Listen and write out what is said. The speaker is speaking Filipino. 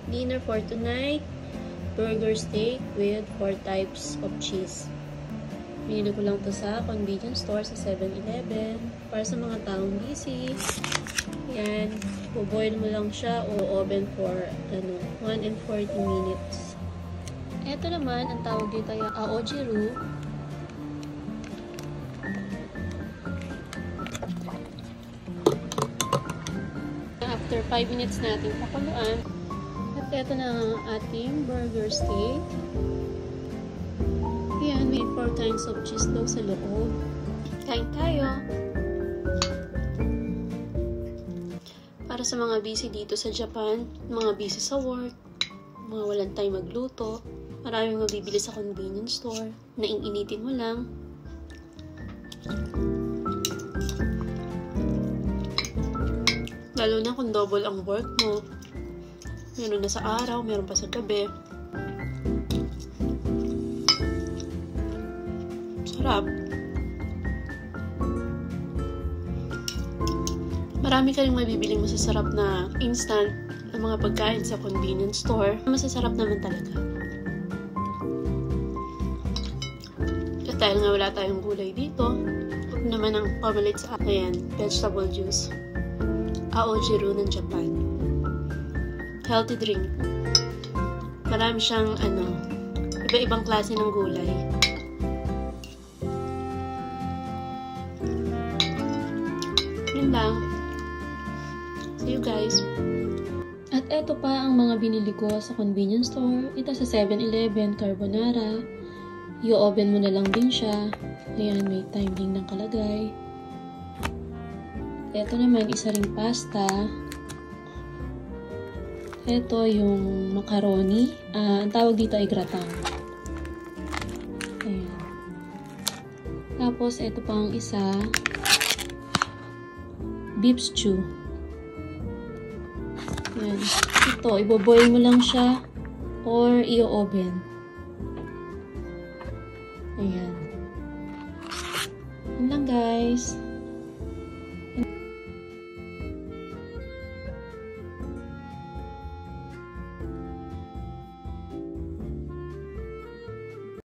Dinner for tonight, burger steak with 4 types of cheese. Binili ko lang to sa convenience store sa 7-Eleven para sa mga taong busy. Yan, boil mo lang siya o oven for 1 and 40 minutes. Ito naman, ang tawag dito ay aojiru. After 5 minutes natin pakuluan. At ito na ang ating burger steak. Ayan, may 4 kinds of cheese daw sa loob. Kain tayo! Para sa mga busy dito sa Japan, mga busy sa work, mga walang time magluto, maraming mabibili sa convenience store, naiinitin mo lang. Lalo na kung double ang work mo. Meron na sa araw, meron pa sa gabi. Sarap. Marami ka rin mabibiling masasarap na instant na mga pagkain sa convenience store. Masasarap naman talaga. At dahil nga wala tayong gulay dito, huwag naman ang pamalit sa vegetable juice. Aojiru ng Japan. Healthy drink. Marami siyang iba-ibang klase ng gulay. Yun lang. See you guys. At eto pa ang mga binili ko sa convenience store. Ito sa 7-Eleven, carbonara. I-oven mo na lang din siya. Ayan, may timing ng kalagay. Ito naman, isa ring pasta. Ito yung macaroni. Ang tawag dito ay gratin. Ayan. Tapos, ito pang isa. Beef stew. Ayan. Ito, iboboil mo lang siya or i-oven. Ayan. Yun lang guys.